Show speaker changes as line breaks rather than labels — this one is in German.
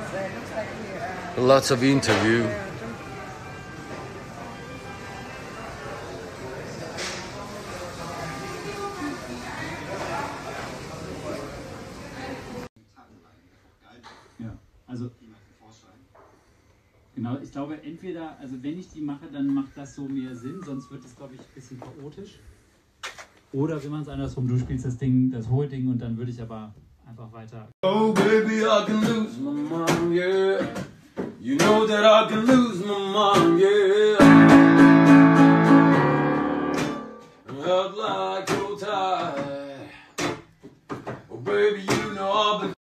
Lots of interview.
Ja, also genau, ich glaube entweder, also wenn ich die mache, dann macht das so mehr Sinn, sonst wird es, glaube ich, ein bisschen chaotisch. Oder wenn man es andersrum, du spielst das Ding, das hohe Ding und dann würde ich aber einfach weiter.
Oh baby, I can lose my mind, yeah. You know that I can lose my mind, yeah. Up like your tide. Oh baby, you know I've been